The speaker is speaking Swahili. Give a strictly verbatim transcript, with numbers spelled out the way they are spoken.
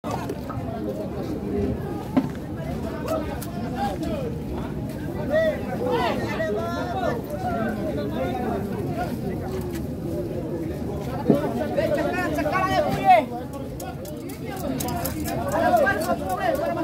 Cakap, cakap ayah boleh. Ada buat apa boleh?